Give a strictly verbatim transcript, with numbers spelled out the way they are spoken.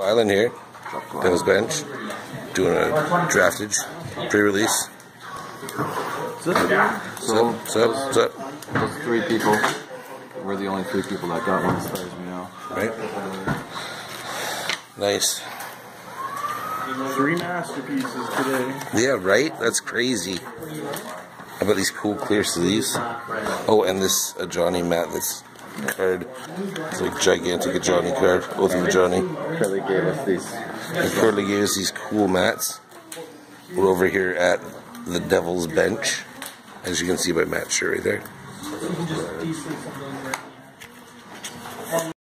Island here, Devil's Bench, doing a draftage, pre-release. So, Sup, sup, sup. those three people, we're the only three people that got one as far as we know. Right? Nice. Three masterpieces today. Yeah, right? That's crazy. How about these cool clear sleeves? Oh, and this a Johnny mat that's card. It's like gigantic a Johnny card. Both of Johnny. Curly gave us these. And Curly gave us these cool mats. We're over here at the Devil's Bench, as you can see by Matt's shirt right there.